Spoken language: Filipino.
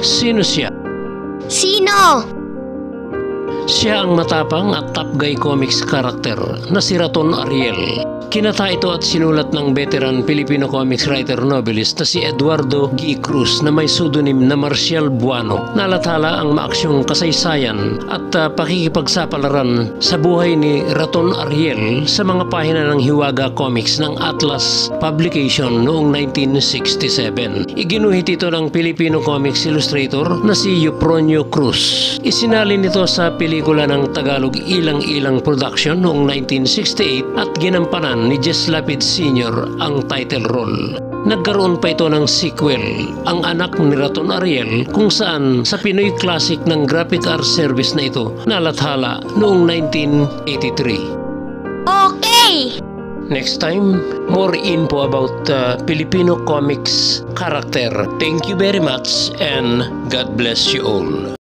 Sino siya? Sino? Siya ang matapang at top guy comics character na si Raton Ariel. Kinata ito at sinulat ng veteran Filipino comics writer novelist na si Eduardo G. Cruz na may pseudonym na Marcial Buano. Nalathala ang maaksyong kasaysayan at pakikipagsapalaran sa buhay ni Raton Ariel sa mga pahina ng Hiwaga Comics ng Atlas Publication noong 1967. Iginuhit ito ng Filipino comics illustrator na si Eupronio Cruz. Isinalin ito sa pelikula ng Tagalog Ilang-Ilang Production noong 1968 at ginampanan ni Jess Lapid Sr. ang title role. Nagkaroon pa ito ng sequel, Ang Anak ni Raton Ariel, kung saan sa Pinoy Classic ng graphic art service na ito nalathala noong 1983. Okay! Next time, more info about Filipino comics character. Thank you very much and God bless you all.